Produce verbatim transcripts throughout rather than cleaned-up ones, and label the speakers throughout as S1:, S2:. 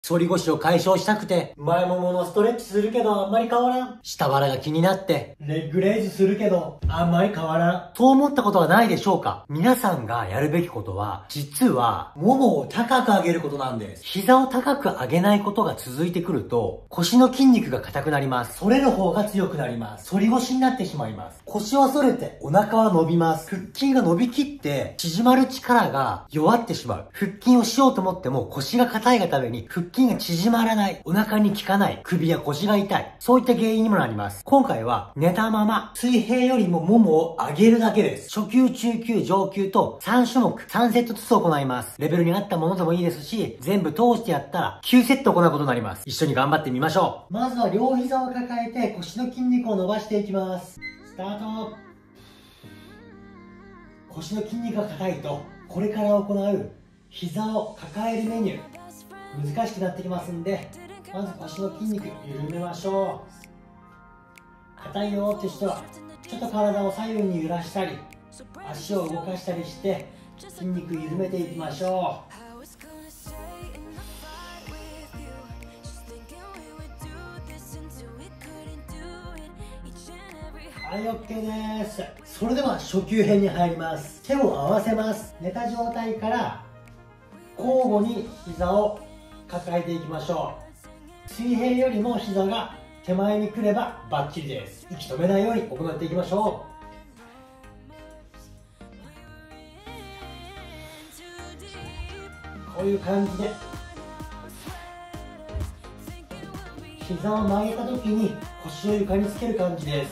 S1: 反り腰を解消したくて、前もものストレッチするけどあんまり変わらん。下腹が気になって、レッグレイズするけどあんまり変わらん。そう思ったことはないでしょうか？皆さんがやるべきことは、実は、ももを高く上げることなんです。膝を高く上げないことが続いてくると、腰の筋肉が硬くなります。反れる方が強くなります。反り腰になってしまいます。腰は反れて、お腹は伸びます。腹筋が伸びきって、縮まる力が弱ってしまう。腹筋をしようと思っても腰が硬いがために腹筋が縮まらない。お腹に効かない。首や腰が痛い。そういった原因にもなります。今回は寝たまま水平よりもももを上げるだけです。初級、中級、上級とさん種目、さんセットずつ行います。レベルに合ったものでもいいですし、全部通してやったらきゅうセット行うことになります。一緒に頑張ってみましょう。まずは両膝を抱えて腰の筋肉を伸ばしていきます。スタート。腰の筋肉が硬いと、これから行う膝を抱えるメニュー難しくなってきますんで、まず腰の筋肉緩めましょう。硬いよって人はちょっと体を左右に揺らしたり足を動かしたりして筋肉緩めていきましょう。はい、 OK です。それでは初級編に入ります。手を合わせます。寝た状態から交互に膝を抱えていきましょう。水平よりも膝が手前に来ればバッチリです。息止めないように行っていきましょう。こういう感じで膝を曲げた時に腰を床につける感じです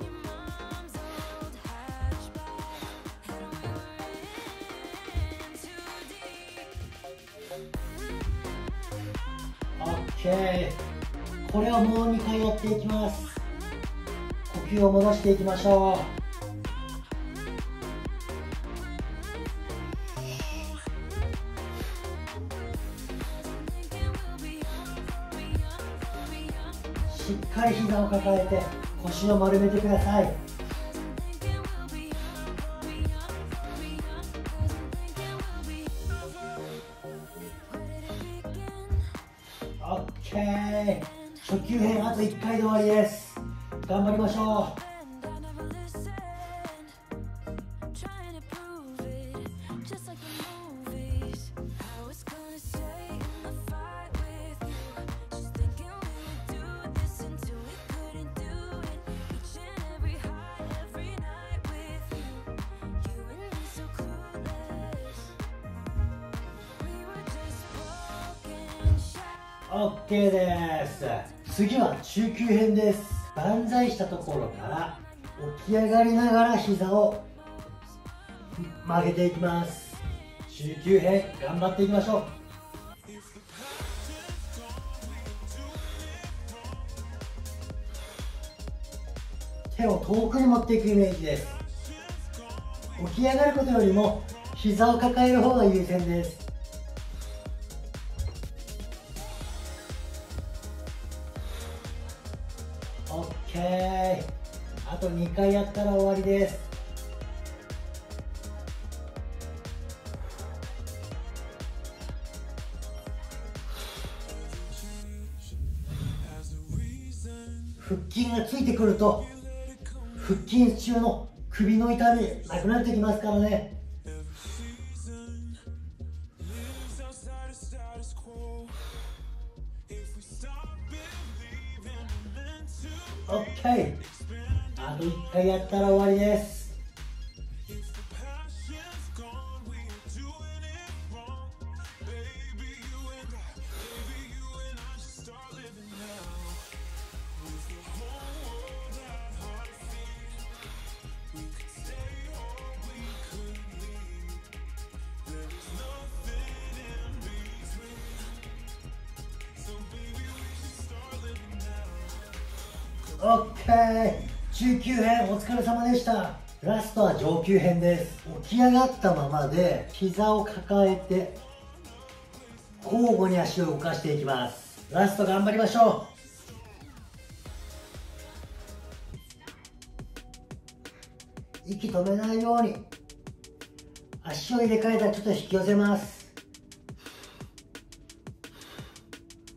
S1: 。OK。 これをもうにかいやっていきます。呼吸を戻していきましょう。しっかり膝を抱えて腰を丸めてください。OK。 初級編あといっかいで終わりです。頑張りましょう。OK です。次は中級編です。万歳したところから起き上がりながら膝を曲げていきます。中級編頑張っていきましょう。手を遠くに持っていくイメージです。起き上がることよりも膝を抱える方が優先です。OK。 あとにかいやったら終わりです。腹筋がついてくると腹筋中の首の痛みなくなってきますからね。OK。 あといっかいやったら終わりです。OK。 中級編お疲れ様でした。ラストは上級編です。起き上がったままで膝を抱えて交互に足を動かしていきます。ラスト頑張りましょう。息止めないように足を入れ替えたらちょっと引き寄せます。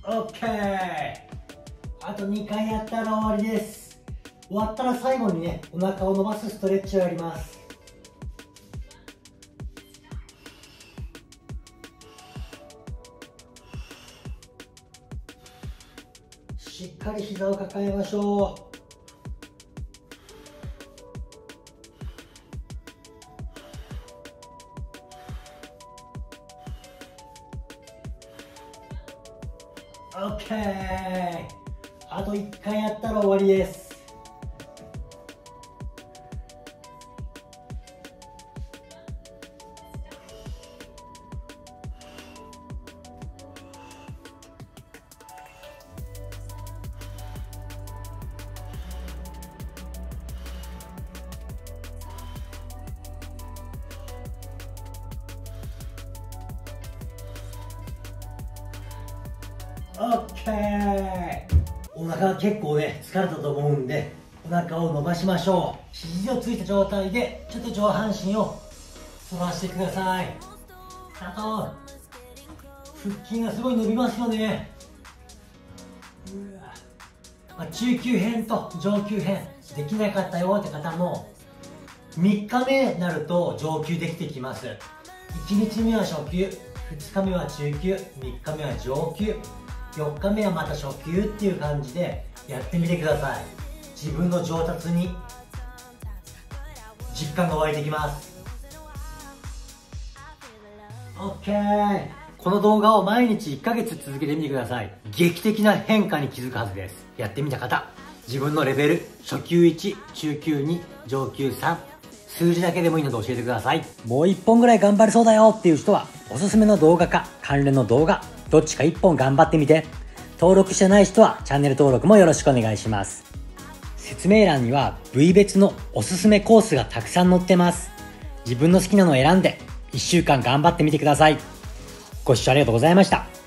S1: オッケー。あとにかいやったら終わりです。終わったら最後にね、お腹を伸ばすストレッチをやります。しっかり膝を抱えましょう。オッケー。あといっかいやったら終わりです。オッケー。お腹結構ね疲れたと思うんで、お腹を伸ばしましょう。肘をついた状態でちょっと上半身を反らしてください。あと腹筋がすごい伸びますよね。うわ、まあ、中級編と上級編できなかったよって方もみっかめになると上級できてきます。いちにちめは初級、ふつかめは中級、みっかめは上級、よっかめはまた初級っていう感じでやってみてください。自分の上達に実感が湧いてきます。 OK。 この動画を毎日いっかげつ続けてみてください。劇的な変化に気づくはずです。やってみた方、自分のレベル初級いち、中級に、上級さん、数字だけでもいいので教えてください。もういっぽんぐらい頑張れそうだよっていう人はおすすめの動画か関連の動画どっちかいっぽん頑張ってみて。登録してない人はチャンネル登録もよろしくお願いします。説明欄には部位別のおすすめコースがたくさん載ってます。自分の好きなのを選んでいっしゅうかん頑張ってみてください。ご視聴ありがとうございました。